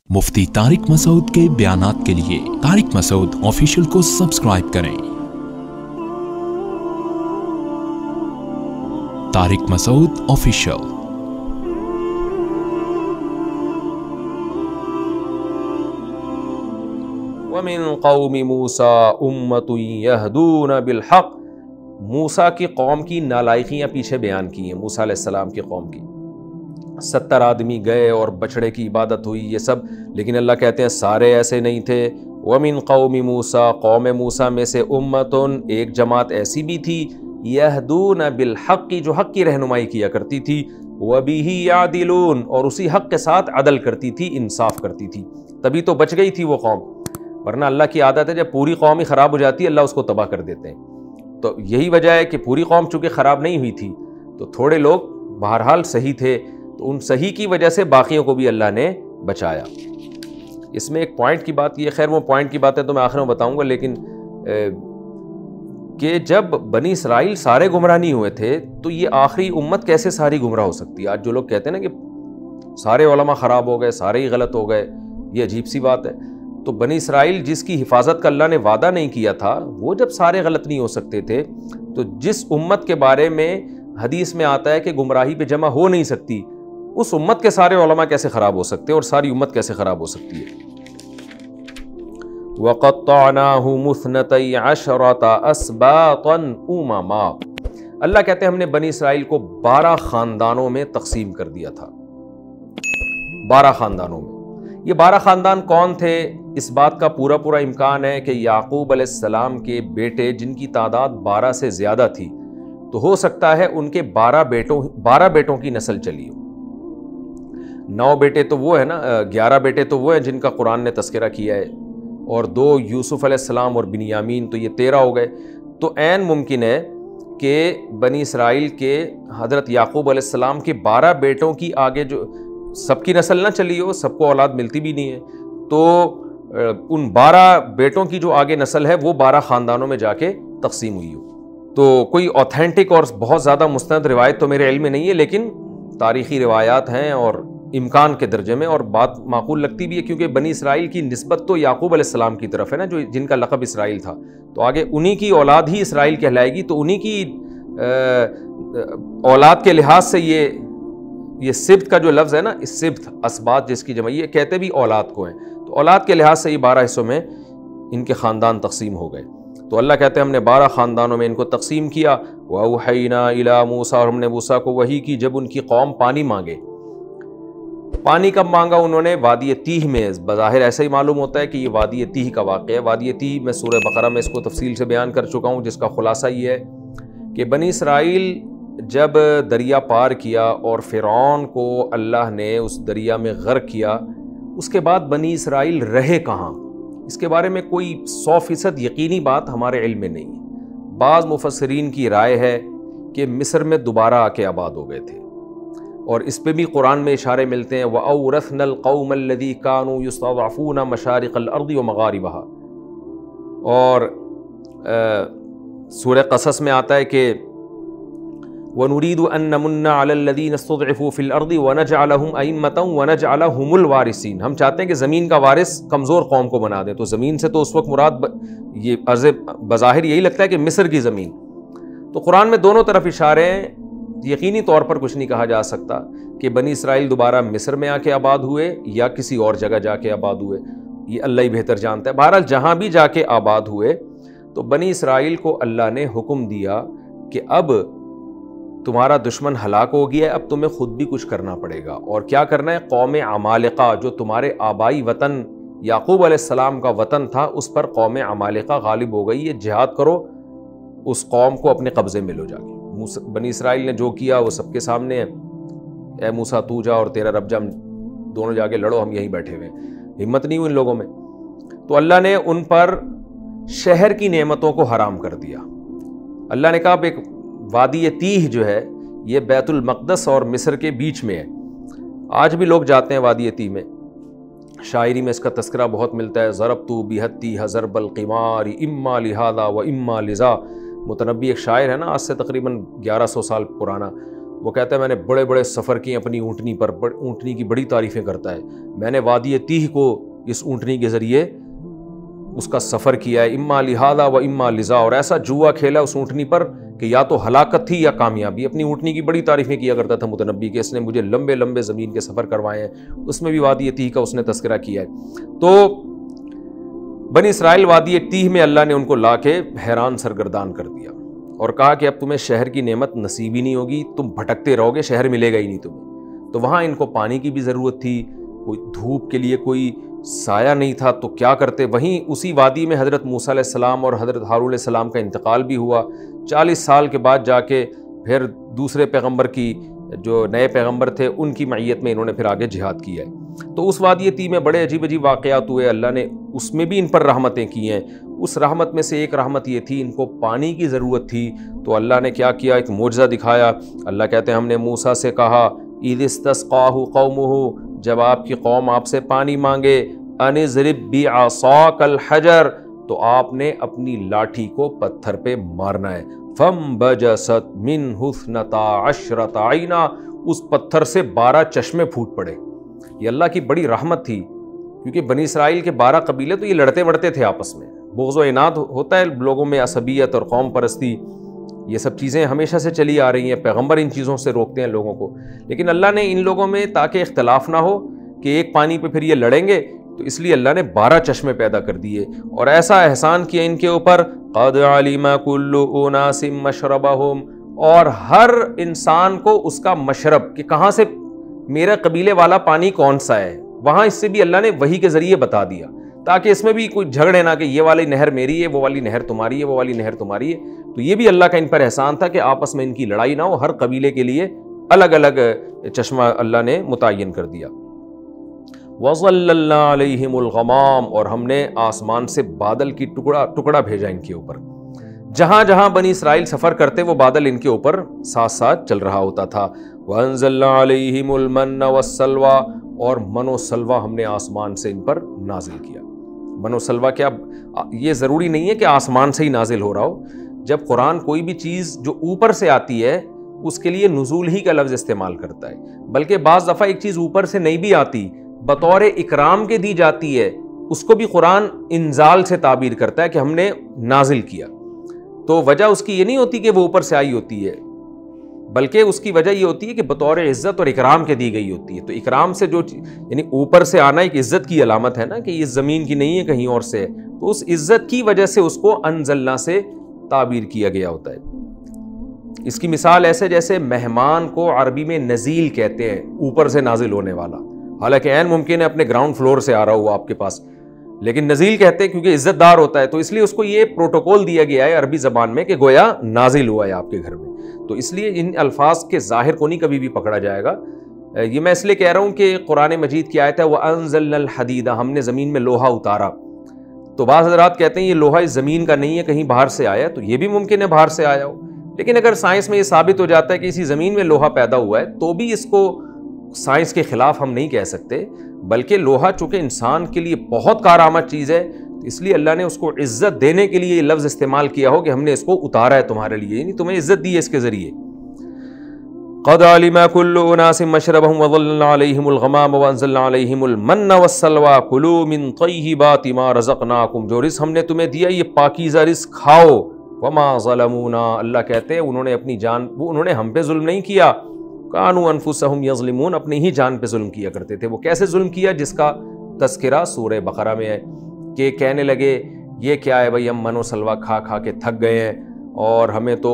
मुफ्ती तारिक मसूद के बयानात के लिए तारिक मसूद ऑफिशियल को सब्सक्राइब करें। तारिक मसूद ऑफिशियल। वमिन कौमी मूसा उम्मतुन यहदून बिलहक। मूसा की कौम की नालायकियाँ पीछे बयान की हैं। मूसा अलैहिस्सलाम की कौम की 70 आदमी गए और बछड़े की इबादत हुई, ये सब, लेकिन अल्लाह कहते हैं सारे ऐसे नहीं थे। वमिन कौमी मूसा, कौम मूसा में से उम्मतुन, एक जमात ऐसी भी थी, यहदून बिलहक की, जो हक की रहनुमाई किया करती थी, वबिही यादिलून, और उसी हक के साथ अदल करती थी, इंसाफ करती थी। तभी तो बच गई थी वो कौम, वरना अल्लाह की आदत है जब पूरी कौम ही ख़राब हो जाती है अल्लाह उसको तबाह कर देते हैं। तो यही वजह है कि पूरी कौम चूँकि ख़राब नहीं हुई थी तो थोड़े लोग बहरहाल सही थे, तो उन सही की वजह से बाकियों को भी अल्लाह ने बचाया। इसमें एक पॉइंट की बात ये, खैर वो पॉइंट की बातें तो मैं आखिर में बताऊंगा, लेकिन कि जब बनी इसराइल सारे गुमराह नहीं हुए थे तो ये आखिरी उम्मत कैसे सारी गुमराह हो सकती है। आज जो लोग कहते हैं ना कि सारे उलमा ख़राब हो गए, सारे ही गलत हो गए, ये अजीब सी बात है। तो बनी इसराइल जिसकी हिफाजत का अल्लाह ने वादा नहीं किया था, वो जब सारे गलत नहीं हो सकते थे, तो जिस उम्मत के बारे में हदीस में आता है कि गुमराही पे जमा हो नहीं सकती, उस उम्मत के सारे उलमा कैसे ख़राब हो सकते हैं और सारी उम्मत कैसे ख़राब हो सकती है। वक़त्तअनाहु मुस्नतै अशरता अस्बातन उममा। अल्लाह कहते हैं हमने बनी इसराइल को 12 ख़ानदानों में तकसीम कर दिया था। 12 ख़ानदानों में। ये 12 ख़ानदान कौन थे? इस बात का पूरा पूरा इम्कान है कि याकूब अलैहिस्सलाम के बेटे, जिनकी तादाद 12 से ज़्यादा थी, तो हो सकता है उनके 12 बेटों की नस्ल चली हो। 9 बेटे तो वो है ना, 11 बेटे तो वो हैं जिनका कुरान ने तस्करा किया है, और 2 यूसुफ अलैहिस्सलाम और बिन्यामीन, तो ये 13 हो गए। तो ऐन मुमकिन है कि बनी इसराइल के हज़रत याकूब अलैहिस्सलाम के 12 बेटों की आगे जो सबकी नस्ल ना चली हो, सबको औलाद मिलती भी नहीं है, तो उन 12 बेटों की जो आगे नस्ल है वो 12 ख़ानदानों में जाके तकसीम हुई हो। तो कोई ऑथेंटिक और बहुत ज़्यादा मुस्तनद रिवायत तो मेरे इल्म में नहीं है, लेकिन तारीख़ी रिवायात हैं और इम्कान के दर्जे में, और बात माकूल लगती भी है, क्योंकि बनी इसराइल की निस्बत तो याकूब अलैहिस्सलाम की तरफ है ना, जो जिनका लक़ब इसराइल था, तो आगे उन्हीं की औलाद ही इसराइल कहलाएगी। तो उन्हीं की औलाद के लिहाज से ये सिब्त का जो लफ्ज़ है ना, इस सिब्त असबात जिसकी जमा, ये कहते भी औलाद को हैं, तो औलाद के लिहाज से ये 12 हिस्सों में इनके ख़ानदान तकसीम हो गए। तो अल्लाह कहते हैं हमने 12 ख़ानदानों में इनको तकसीम किया। वअवहैना इला मूसा, और हमने मूसा को वही की जब उनकी कौम पानी मांगे। पानी कब मांगा उन्होंने? वादी तीह में। बज़ाहिर ऐसा ही मालूम होता है कि ये वादी तीह का वाक़या है। वादी तीह में सूरह बकरा में इसको तफसील से बयान कर चुका हूँ, जिसका खुलासा ये है कि बनी इसराइल जब दरिया पार किया और फ़िरौन को अल्लाह ने उस दरिया में गर्क किया, उसके बाद बनी इसराइल रहे कहाँ, इसके बारे में कोई 100% यकीनी बात हमारे इल्म में नहीं है। बाज़ मुफस्सिरीन की राय है कि मिस्र में दोबारा आके आबाद हो गए थे, और इस पे भी कुरान में इशारे मिलते हैं। वअौरथनल कौमल्लज़ी कानू युस्तज़अफ़ूना मशारिक़ल अर्ज़ि व मग़ारिबहा, और सूरह क़सस में आता है कि वनुरीदु अन नमुन्ना अलल्लज़ीना इस्तुज़इफ़ू फ़िल अर्ज़ि व नजअलहुम अइम्मतन व नजअलहुमुल वारिसीन। हम चाहते हैं कि ज़मीन का वारिस कमज़ोर कौम को बना दें। तो ज़मीन से तो उस वक्त मुराद ये बज़ाहिर यही लगता है कि मिस्र की ज़मीन। तो कुरान में दोनों तरफ इशारे हैं, यकीनी तौर पर कुछ नहीं कहा जा सकता कि बनी इसराइल दोबारा मिस्र में आके आबाद हुए या किसी और जगह जाके आबाद हुए, ये अल्लाह ही बेहतर जानता है। बहरहाल जहाँ भी जाके आबाद हुए, तो बनी इसराइल को अल्लाह ने हुक्म दिया कि अब तुम्हारा दुश्मन हलाक हो गया है, अब तुम्हें खुद भी कुछ करना पड़ेगा। और क्या करना है? कौम अमालिका, जो तुम्हारे आबाई वतन याकूब अलैहिस्सलाम का वतन था, उस पर कौम अमालिका गालिब हो गई है, जिहाद करो, उस कौम को अपने कब्ज़े में लो जाके। बनी इसराइल ने जो किया वो सबके सामने है। ए मूसा तू जा और तेरा रब जा, दोनों जाके लड़ो, हम यहीं बैठे हुए हैं। हिम्मत नहीं हुई इन लोगों में, तो अल्लाह ने उन पर शहर की नेमतों को हराम कर दिया। अल्लाह ने कहा एक वादी तीह जो है ये बैतुल मक़दस और मिस्र के बीच में है। आज भी लोग जाते हैं वादी तीह में। शायरी में इसका तस्करा बहुत मिलता है। ज़रबतु बिहत्ती हज़रबल क़िमारी इम्मा लिहादा व इम्मा लिज़ा। मुतनब्बी एक शायर है ना, आज से तकरीबन 1100 साल पुराना, وہ کہتا ہے میں نے بڑے بڑے سفر کیے اپنی اونٹنی پر، اونٹنی کی بڑی تعریفیں کرتا ہے، میں نے وادی تیہ کو اس اونٹنی کے ذریعے اس کا سفر کیا ہے، اما لہذا و اما لذا، اور ایسا جوا کھیلا اس اونٹنی پر کہ یا تو ہلاکت تھی یا کامیابی۔ اپنی اونٹنی کی بڑی تعریفیں کیا کرتا تھا متنبی کہ اس نے مجھے لمبے لمبے زمین کے سفر کروائے ہیں، اس میں بھی وادی تیہ کا اس نے تذکرہ کیا ہے۔ تو بنی اسرائیل وادی تیہ میں اللہ نے ان کو لا کے حیران سرگردان کر دیا اور کہا کہ اب تمہیں شہر کی نعمت نصیب ہی نہیں ہوگی، تم بھٹکتے رہو گے، شہر ملے گا ہی نہیں تمہیں۔ تو وہاں ان کو پانی کی بھی ضرورت تھی، کوئی دھوپ کے لیے کوئی سایہ نہیں تھا، تو کیا کرتے؟ وہیں اسی وادی میں حضرت موسیٰ علیہ السلام اور حضرت ہارون علیہ السلام کا انتقال بھی ہوا۔ 40 سال کے بعد جا کے پھر دوسرے پیغمبر کی، جو نئے پیغمبر تھے، ان کی معیت میں انہوں نے پھر آگے جہاد کیا ہے۔ تو اس وادی تیہ میں بڑے عجیب عجیب واقعات ہوئے، اللہ نے اس میں بھی ان پر رحمتیں کی ہیں۔ اس رحمت میں سے ایک رحمت یہ تھی، ان کو پانی کی ضرورت تھی، تو اللہ نے کیا کیا؟ ایک معجزہ دکھایا۔ اللہ کہتے ہیں ہم نے موسیٰ سے کہا اذ استسقاہ قومہ، جب آپ کی قوم آپ سے پانی مانگے، ان اضرب بعصاک الحجر، تو آپ نے اپنی لاٹھی کو پتھر پہ مارنا ہے۔ فانبجست منہ اثنتا عشرۃ عینا، اس پتھر سے 12 چشمے پھوٹ پڑے۔ یہ اللہ کی بڑی رحمت تھی، کیونکہ بنی اسرائیل کے 12 قبیلے تو یہ لڑتے وڑتے تھے آپس میں، بغض و عناد ہوتا ہے لوگوں میں، عصبیت اور قوم پرستی، یہ سب چیزیں ہمیشہ سے چلی آ رہی ہیں، پیغمبر ان چیزوں سے روکتے ہیں لوگوں کو، لیکن اللہ نے ان لوگوں میں تاکہ اختلاف نہ ہو کہ ایک پانی پہ پھر یہ لڑیں گے، تو اس لیے اللہ نے 12 چشمے پیدا کر دیے، اور ایسا احسان کیا ان کے اوپر، قد علم کل اناس مشربہم، اور ہر انسان کو اس کا مشرب کہ کہاں سے میرا قبیلے والا پانی کون سا ہے، وہاں اس سے بھی اللہ نے وحی کے ذریعے بتا دیا، تاکہ اس میں بھی کوئی جھگڑے نہ کہ یہ والی نہر میری ہے، وہ والی نہر تمہاری ہے، وہ والی نہر تمہاری ہے۔ تو یہ بھی اللہ کا ان پر احسان تھا کہ آپس میں ان کی لڑائی نہ ہو، ہر قبیلے کے لیے الگ الگ چشمہ اللہ نے متعین کر دیا۔ وَظَلَّلْنَا عَلَيْهِمُ الْغَمَامَ، اور ہم نے آسمان سے بادل کی ٹکڑا بھیجا ان کے اوپر، جہاں جہاں بنی اسرائیل سفر کرتے وہ بادل ان کے اوپر ساتھ ساتھ چل رہا ہوتا تھا۔ وَأَنزَلْنَا عَلَيْهِمُ الْمَنَّ وَالسَّلْوَىٰ، اور من و سلوہ ہم نے آسمان سے ان پر نازل کیا۔ من و سلوہ کیا؟ یہ ضروری نہیں ہے کہ آسمان سے ہی نازل ہو رہا ہو، جب قرآن کوئی بھی چیز جو اوپر سے آتی ہے اس کے لیے نزول ہی کا لفظ استعمال کرتا ہے، بلکہ بعض دفعہ ایک چیز اوپر سے نہیں بھی آتی، بطور اکرام کے دی جاتی ہے، اس کو بھی قرآن انزال سے تعبیر کرتا ہے کہ ہم نے نازل کیا۔ تو وجہ اس کی یہ نہیں ہوتی کہ وہ اوپر سے آئی ہوتی ہے، بلکہ اس کی وجہ یہ ہوتی ہے کہ بطور عزت اور اکرام کے دی گئی ہوتی ہے۔ تو اکرام سے جو یعنی اوپر سے آنا ایک عزت کی علامت ہے نا، کہ یہ زمین کی نہیں ہے کہیں اور سے، تو اس عزت کی وجہ سے اس کو انزلنا سے تعبیر کیا گیا ہوتا ہے۔ اس کی مثال ایسے جیسے مہمان کو عربی میں نزیل کہتے ہیں، اوپر سے نازل ہونے والا، حالانکہ عین ممکن ہے اپنے گراؤنڈ فلور سے آ رہا ہوا آپ کے پاس، لیکن نزیل کہتے ہیں کیونکہ عزت دار ہوتا ہے، تو اس لیے اس کو یہ پروٹوکول دیا گیا ہے عربی زبان میں کہ گویا نازل ہوا ہے آپ کے گھر میں۔ تو اس لیے ان الفاظ کے ظاہر کو نہیں کبھی بھی پکڑا جائے گا۔ یہ میں اس لیے کہہ رہا ہوں کہ قرآن مجید کی آیت ہے وَأَنزَلْنَا الْحَدِيدَ، ہم نے زمین میں لوہا اتارا۔ تو بعض حضرات کہتے ہیں یہ لوہا اس زمین کا نہیں ہے، کہیں باہر سے آیا، تو یہ بھی ممکن ہے باہر سے آیا ہو، لیکن اگر سائنس میں یہ ثابت ہو جاتا ہے کہ اسی زمین میں لوہا پیدا ہوا ہے تو بھی اس کو سائنس کے خلاف ہم نہیں کہہ سکتے، بلکہ لوہا چونکہ انسان کے لیے بہت کارآمد چیز ہے، اس لیے اللہ نے اس کو عزت دینے کے لیے یہ لفظ استعمال کیا ہو کہ ہم نے اس کو اتارا ہے تمہارے لیے، یعنی تمہیں عزت دی ہے اس کے ذریعے۔ قد علم كل اناس مشربهم وظللنا عليهم الغمام وانزلنا عليهم المن والسلوى كلوا من طيبات ما رزقناكم، جو رزق ہم نے تمہیں دیا یہ پاکیزہ رزق کھاؤ۔ وما ظلمونا، اللہ کہتے ہیں انہوں نے اپنی جان، انہوں نے ہم پہ ظلم نہیں کیا، كانوا انفسهم يظلمون، اپنی ہی جان پہ ظلم کیا کرتے تھے۔ وہ کیسے ظلم کیا؟ جس کا تذکرہ سورہ بقرہ میں ہے کہ کہنے لگے یہ کیا ہے بھائی، ہم من و سلوہ کھا کھا کے تھک گئے ہیں، اور ہمیں تو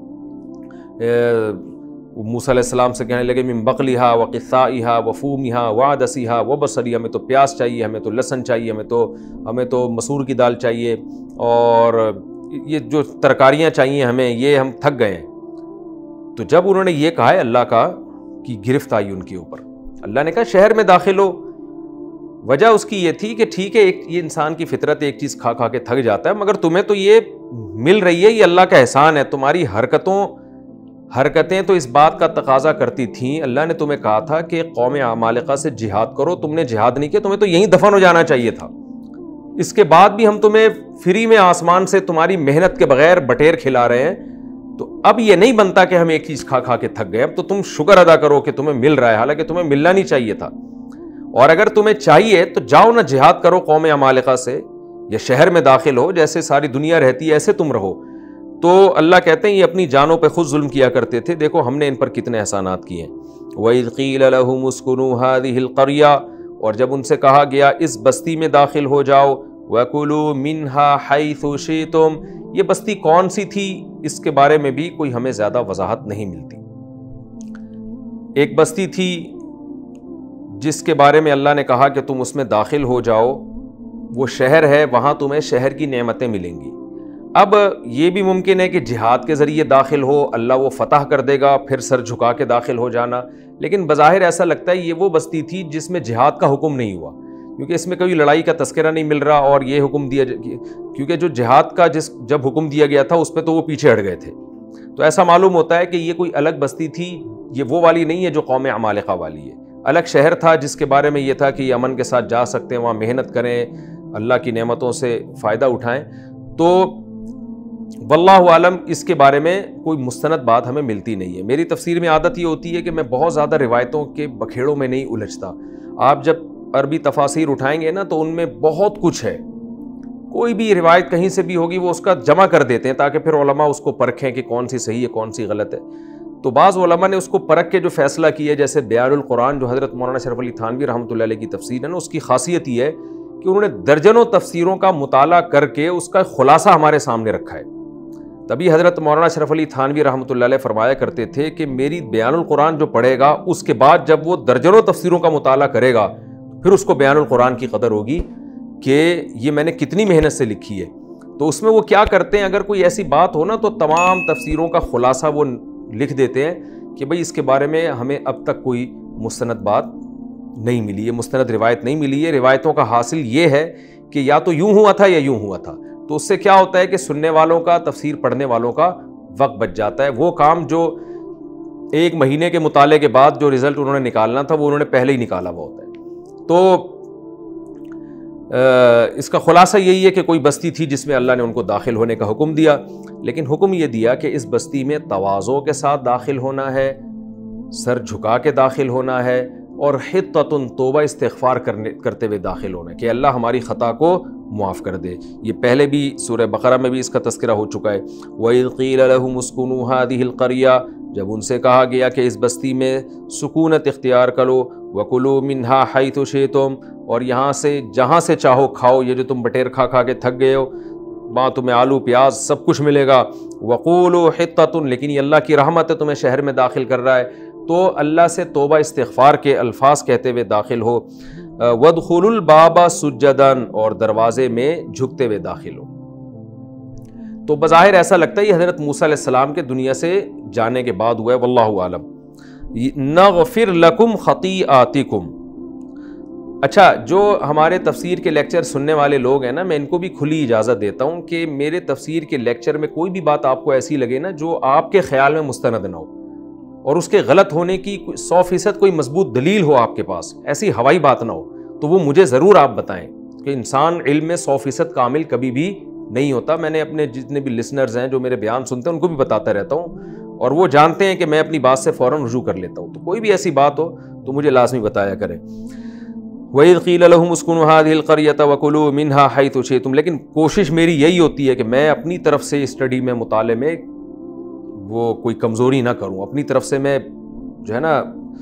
موسیٰ علیہ السلام سے کہنے لگے من بقلہا وقثائہا وفومہا وعدسیہا وبصری، ہمیں تو پیاز چاہیے، ہمیں تو لہسن چاہیے، ہمیں تو مسور کی دال چاہیے، اور یہ جو ترکاریاں چاہیے ہمیں، یہ ہم تھک گئے ہیں۔ تو جب انہوں نے یہ کہا ہے اللہ کا کی گرفت آئی ان کے اوپر، اللہ نے کہا شہر میں داخل ہو۔ وجہ اس کی یہ تھی کہ ٹھیک ہے یہ انسان کی فطرت ایک چیز کھا کھا کے تھک جاتا ہے، مگر تمہیں تو یہ مل رہی ہے، یہ اللہ کا احسان ہے، تمہاری حرکتیں تو اس بات کا تقاضا کرتی تھیں۔ اللہ نے تمہیں کہا تھا کہ قوم عمالقہ سے جہاد کرو، تم نے جہاد نہیں کیا، تمہیں تو یہیں دفن ہو جانا چاہیے تھا۔ اس کے بعد بھی ہم تمہیں فری میں آسمان سے تمہاری محنت کے بغیر بٹیر کھلا رہے ہیں، تو اب یہ نہیں بنتا کہ ہم ایک چیز کھا کھا کے تھک گئے، اب تو تم شکر ادا کرو کہ تمہیں مل رہا ہے، حالانکہ تمہیں ملنا نہیں چاہیے تھا۔ اور اگر تمہیں چاہیے تو جاؤ نہ جہاد کرو قوم عمالقہ سے، یا شہر میں داخل ہو، جیسے ساری دنیا رہتی ہے ایسے تم رہو۔ تو اللہ کہتے ہیں یہ اپنی جانوں پہ خود ظلم کیا کرتے تھے، دیکھو ہم نے ان پر کتنے احسانات کیے ہیں۔ وَإِذْ قِيلَ لَهُمُ اسْكُنُوا هَٰذِهِ الْقَرْيَةَ، اور جب ان سے کہا گیا اس بستی میں داخل ہو جاؤ، وَكُلُوا مِنْهَا حَيْثُ شِئْتُمْ، یہ بستی کون سی تھی اس کے بارے میں بھی کوئی ہمیں زیادہ وضاحت نہیں ملتی۔ ایک بستی تھی جس کے بارے میں اللہ نے کہا کہ تم اس میں داخل ہو جاؤ، وہ شہر ہے، وہاں تمہیں شہر کی نعمتیں ملیں گی۔ اب یہ بھی ممکن ہے کہ جہاد کے ذریعے داخل ہو، اللہ وہ فتح کر دے گا، پھر سر جھکا کے داخل ہو جانا، لیکن بظاہر ایسا لگتا ہے یہ وہ بستی تھی جس میں جہاد کا حکم نہیں ہوا، کیونکہ اس میں کوئی لڑائی کا تذکرہ نہیں مل رہا، اور یہ حکم دیا کیونکہ جو جہاد کا جب حکم دیا گیا تھا اس پہ تو وہ پیچھے ہٹ گئے تھے، تو ایسا معلوم ہوتا ہے کہ یہ کوئی الگ بستی تھی، یہ وہ والی نہیں ہے جو قوم عمالقہ والی ہے، الگ شہر تھا جس کے بارے میں یہ تھا کہ یہ امن کے ساتھ جا سکتے ہیں، وہاں محنت کریں، اللہ کی نعمتوں سے فائدہ اٹھائیں۔ تو واللہ عالم اس کے بارے میں کوئی مستند بات ہمیں ملتی نہیں ہے۔ میری تفسیر میں عادت یہ ہوتی ہے کہ میں بہت زیادہ روایتوں کے بکھیڑوں میں نہیں الجھتا۔ آپ جب عربی تفاسیر اٹھائیں گے نا تو ان میں بہت کچھ ہے، کوئی بھی روایت کہیں سے بھی ہوگی وہ اس کا جمع کر دیتے ہیں تاکہ پھر علماء اس کو پرکھیں کہ کون سی صحیح ہے کون سی غلط ہے۔ تو بعض علماء نے اس کو پرکھ کے جو فیصلہ کیا ہے، جیسے بیان القرآن جو حضرت مولانا شرف علی تھانوی رحمۃ اللہ علیہ کی تفسیر ہے نا، اس کی خاصیت یہ ہے کہ انہوں نے درجنوں تفسیروں کا مطالعہ کر کے اس کا خلاصہ ہمارے سامنے رکھا ہے۔ تبھی حضرت مولانا شرف علی تھانوی رحمۃ اللہ علیہ فرمایا کرتے تھے کہ میری بیان القرآن جو پڑھے گا اس کے بعد جب وہ درجنوں تفسیروں کا مطالعہ کرے گا پھر اس کو بیان القرآن کی قدر ہوگی کہ یہ میں نے کتنی محنت سے لکھی ہے۔ تو اس میں وہ کیا کرتے ہیں، اگر کوئی ایسی بات ہو نا تو تمام تفسیروں کا خلاصہ وہ لکھ دیتے ہیں کہ بھئی اس کے بارے میں ہمیں اب تک کوئی مستند بات نہیں ملی ہے، مستند روایت نہیں ملی ہے۔ روایتوں کا حاصل یہ ہے کہ یا تو یوں ہوا تھا یا یوں ہوا تھا، تو اس سے کیا ہوتا ہے کہ سننے والوں کا، تفسیر پڑھنے والوں کا وقت بچ جاتا ہے۔ وہ کام جو ایک مہینے کے مطالعے کے بعد جو رزلٹ انہوں نے نکالنا تھا وہ انہوں نے پہلے ہی نکالا ہوا ہوتا ہے۔ تو اس کا خلاصہ یہی ہے کہ کوئی بستی تھی جس میں اللہ نے ان کو داخل ہونے کا حکم دیا، لیکن حکم یہ دیا کہ اس بستی میں تواضع کے ساتھ داخل ہونا ہے، سر جھکا کے داخل ہونا ہے، اور حطۃ توبہ استغفار کرتے ہوئے داخل ہونا ہے کہ اللہ ہماری خطا کو معاف کر دے۔ یہ پہلے بھی سورہ بقرہ میں بھی اس کا تذکرہ ہو چکا ہے۔ وَإِذْ قِيلَ لَهُمُ اسْكُنُوا هَٰذِهِ الْقَرْيَةَ، جب ان سے کہا گیا کہ اس بستی میں سکونت اختیار کرو، وَكُلُوا مِنْهَا حَيْثُ شِئْتُمْ، اور یہاں سے جہاں سے چاہو کھاؤ، یہ جو تم بٹیر کھا کھا کے تھک گئے ہو وہاں تمہیں آلو پیاز سب کچھ ملے گا۔ وَقُولُوا حِطَّةٌ، لیکن یہ اللہ کی رحمت ہے تمہیں شہر میں داخل کر رہا ہے، تو اللہ سے توبہ استغفار کے الفاظ کہتے ہوئے داخل ہو۔ وَادْخُلُوا الْبَابَ سُجَّدًا، اور دروازے میں جھکتے ہوئے داخل ہو۔ تو بظاہر ایسا لگتا ہے یہ حضرت موسیٰ علیہ السلام کے دنیا سے جانے کے بعد ہوا ہے، واللہ عالم۔ نغفر لکم خطیئاتکم، اچھا جو ہمارے تفسیر کے لیکچر سننے والے لوگ ہیں نا، میں ان کو بھی کھلی اجازت دیتا ہوں کہ میرے تفسیر کے لیکچر میں کوئی بھی بات آپ کو ایسی لگے نا جو آپ کے خیال میں مستند نہ ہو، اور اس کے غلط ہونے کی 100% کوئی مضبوط دلیل ہو آپ کے پاس، ایسی ہوائی بات نہ ہو، تو وہ مجھے ضرور آپ بتائیں، کہ انسان علم میں 100% کامل کبھی بھی نہیں ہوتا۔ میں نے اپنے جتنے بھی لسنرز ہیں جو میرے بیان سنتے ہیں ان کو بھی بتاتا رہتا ہوں، اور وہ جانتے ہیں کہ میں اپنی بات سے فوراً رجوع کر لیتا ہوں، تو کوئی بھی ایسی بات ہو تو مجھے لازمی بتایا کریں۔ وَإِذْ قِيلَ لَهُمُ اسْكُنُوا هَٰذِهِ الْقَرْيَةَ وَكُلُوا مِنْهَا حَيْثُ شِئْتُمْ، لیکن کوشش میری یہی ہوتی ہے کہ میں اپنی طرف سے اسٹڈی میں، مطالعے میں وہ کوئی کمزوری نہ کروں، اپنی طرف سے میں جو ہے نا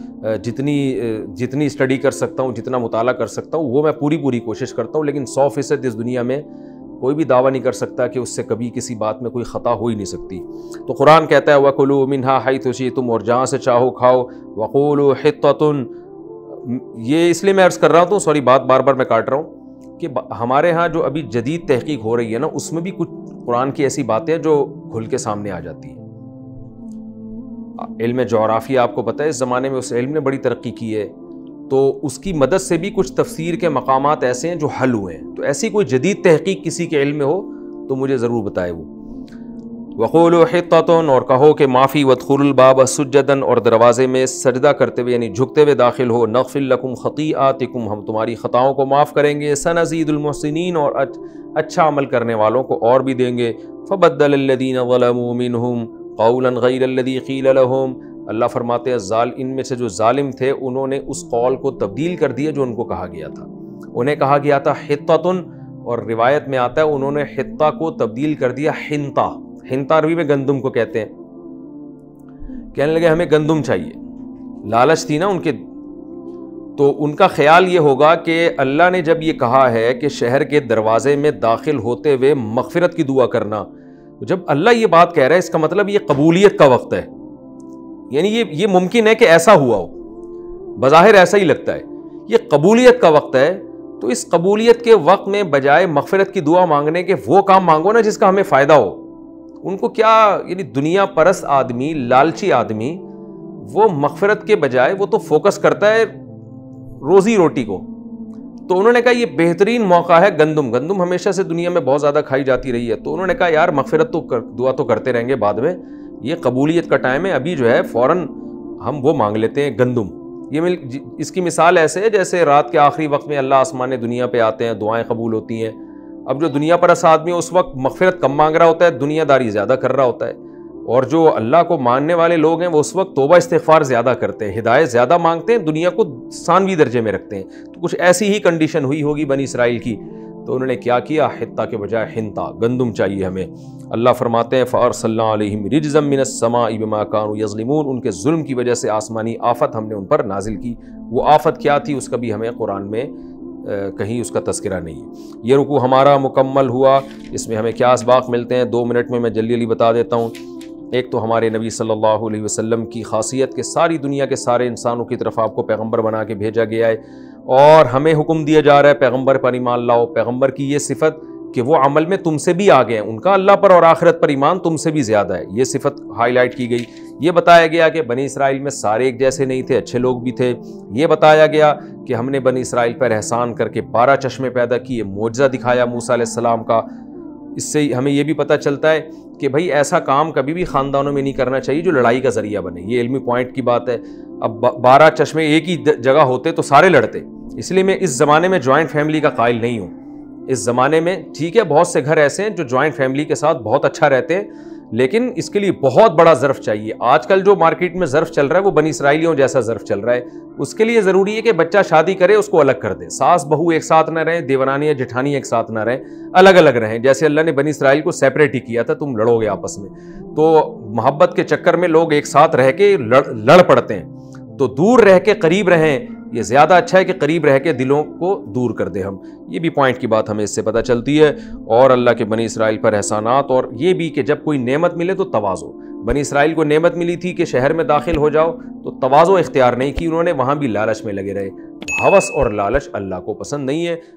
جتنی اسٹڈی کر سکتا ہوں، جتنا مطالعہ کر سکتا ہوں وہ میں پوری کوشش کرتا ہوں، لیکن 100% اس دنیا میں کوئی بھی دعویٰ نہیں کر سکتا کہ اس سے کبھی کسی بات میں کوئی خطا ہو ہی نہیں سکتی۔ تو قرآن کہتا ہے وَكُلُوا مِنْهَا حَيْثُ شِئْتُمْ، اور جہاں سے چاہو کھاؤ، وَقُولُوا حِطَّةٌ، یہ اس لیے میں عرض کر رہا ہوں، سوری بات بار بار میں کاٹ رہا ہوں، کہ ہمارے ہاں جو ابھی جدید تحقیق ہو رہی ہے نا اس میں بھی کچھ قرآن کی ایسی باتیں جو کھل کے سامنے آ جاتی ہیں۔ علم جغرافیہ آپ کو پتہ ہے اس زمانے میں اس علم نے بڑی ترقی کی ہے، تو اس کی مدد سے بھی کچھ تفسیر کے مقامات ایسے ہیں جو حل ہوئے ہیں، تو ایسی کوئی جدید تحقیق کسی کے علم میں ہو تو مجھے ضرور بتائے وہ۔ وَقُولُوا حِطَّةٌ، اور کہو کہ معافی، وَادْخُلُوا الْبَابَ سُجَّدًا، اور دروازے میں سجدہ کرتے ہوئے یعنی جھکتے ہوئے داخل ہو، نغفر لکم خطیئاتکم، ہم تمہاری خطاؤں کو معاف کریں گے، سنزید المحسنین، اور اچھا عمل کرنے والوں کو اور بھی دیں گے۔ فَبَدَّلَ الَّذِينَ ظَلَمُوا مِنْهُمْ، قولا غیر الذی قیل لہم، اللہ فرماتے ہیں ان میں سے جو ظالم تھے انہوں نے اس قول کو تبدیل کر دیا جو ان کو کہا گیا تھا. انہیں کہا گیا تھا حطۃ، اور روایت میں آتا ہے انہوں نے حطہ کو تبدیل کر دیا حنطہ. حنطہ عربی میں گندم کو کہتے ہیں. کہنے لگے ہمیں گندم چاہیے، لالچ تھی نا ان کے. تو ان کا خیال یہ ہوگا کہ اللہ نے جب یہ کہا ہے کہ شہر کے دروازے میں داخل ہوتے ہوئے مغفرت کی دعا کرنا، جب اللہ یہ بات کہہ رہا ہے اس کا مطلب یہ قبولیت کا وقت ہے. یعنی یہ ممکن ہے کہ ایسا ہوا ہو، بظاہر ایسا ہی لگتا ہے. یہ قبولیت کا وقت ہے، تو اس قبولیت کے وقت میں بجائے مغفرت کی دعا مانگنے کے وہ کام مانگو نا جس کا ہمیں فائدہ ہو. ان کو کیا، یعنی دنیا پرست آدمی، لالچی آدمی، وہ مغفرت کے بجائے وہ تو فوکس کرتا ہے روزی روٹی کو. تو انہوں نے کہا یہ بہترین موقع ہے. گندم ہمیشہ سے دنیا میں بہت زیادہ کھائی جاتی رہی ہے. تو انہوں نے کہا یار مغفرت تو دعا تو کرتے رہیں گے بعد میں، یہ قبولیت کا ٹائم ہے، ابھی جو ہے فوراً ہم وہ مانگ لیتے ہیں گندم. اس کی مثال ایسے ہے جیسے رات کے آخری وقت میں اللہ آسمان دنیا پہ آتے ہیں، دعائیں قبول ہوتی ہیں. اب جو دنیا پرست آدمی اس وقت مغفرت کم مانگ رہا ہوتا ہے، دنیا داری زیادہ کر رہا ہوتا ہے. اور جو اللہ کو ماننے والے لوگ ہیں وہ اس وقت توبہ استغفار زیادہ کرتے ہیں، ہدایت زیادہ مانگتے ہیں، دنیا کو ثانوی درجے میں رکھتے ہیں. تو کچھ ایسی ہی کنڈیشن ہوئی ہوگی بنی اسرائیل کی. تو انہوں نے کیا کیا، حطہ کے بجائے حنطہ، گندم چاہیے ہمیں. اللہ فرماتے ہیں فَأَرْسَلْنَا عَلَيْهِمْ رِجْزًا مِّنَ السَّمَاءِ بِمَا كَانُوا يَظْلِمُونَ. ان کے ظلم کی وجہ سے آسمانی آفت ہم نے ان پر نازل کی. وہ آفت کیا تھی اس کا بھی ہمیں قرآن میں کہیں اس کا تذکرہ نہیں ہے. یہ رکوع ہمارا مکمل ہوا. اس میں ہمیں کیا اسباق ملتے ہیں 2 منٹ میں جلدی بتا دیتا ہوں. ایک تو ہمارے نبی صلی اللہ علیہ وسلم کی خاصیت کہ ساری دنیا کے سارے انسانوں کی طرف آپ کو پیغمبر بنا کے بھیجا گیا ہے، اور ہمیں حکم دیا جا رہا ہے پیغمبر پر ایمان لاؤ. پیغمبر کی یہ صفت کہ وہ عمل میں تم سے بھی آگے ہیں، ان کا اللہ پر اور آخرت پر ایمان تم سے بھی زیادہ ہے، یہ صفت ہائی لائٹ کی گئی. یہ بتایا گیا کہ بنی اسرائیل میں سارے ایک جیسے نہیں تھے، اچھے لوگ بھی تھے. یہ بتایا گیا کہ ہم نے بنی اسرائیل پر احسان کر کے 12 چشمے پیدا کیے، معجزہ دکھایا موسیٰ علیہ السلام کا. اس سے ہمیں یہ بھی پتہ چلتا ہے کہ بھائی ایسا کام کبھی بھی خاندانوں میں نہیں کرنا چاہیے جو لڑائی کا ذریعہ بنے. یہ علمی پوائنٹ کی بات ہے. اب 12 چشمے ایک ہی جگہ ہوتے تو سارے لڑتے. اس لیے میں اس زمانے میں جوائنٹ فیملی کا قائل نہیں ہوں. اس زمانے میں ٹھیک ہے بہت سے گھر ایسے ہیں جو جوائنٹ فیملی کے ساتھ بہت اچھا رہتے ہیں، لیکن اس کے لیے بہت بڑا ظرف چاہیے. آج کل جو مارکیٹ میں ظرف چل رہا ہے وہ بنی اسرائیلیوں جیسا ظرف چل رہا ہے. اس کے لیے ضروری ہے کہ بچہ شادی کرے اس کو الگ کر دے، ساس بہو ایک ساتھ نہ رہیں، دیورانی یا جٹھانی ایک ساتھ نہ رہیں، الگ الگ رہیں. جیسے اللہ نے بنی اسرائیل کو سیپریٹ ہی کیا تھا، تم لڑو گے آپس میں. تو محبت کے چکر میں لوگ ایک ساتھ رہ کے لڑ پڑتے ہیں. تو دور رہ کے قریب رہیں، یہ زیادہ اچھا ہے کہ قریب رہ کے دلوں کو دور کر دیں ہم. یہ بھی پوائنٹ کی بات ہمیں اس سے پتہ چلتی ہے. اور اللہ کے بنی اسرائیل پر احسانات، اور یہ بھی کہ جب کوئی نعمت ملے تو تواضع. بنی اسرائیل کو نعمت ملی تھی کہ شہر میں داخل ہو جاؤ تو تواضع اختیار نہیں کی انہوں نے، وہاں بھی لالچ میں لگے رہے. ہوس اور لالچ اللہ کو پسند نہیں ہے.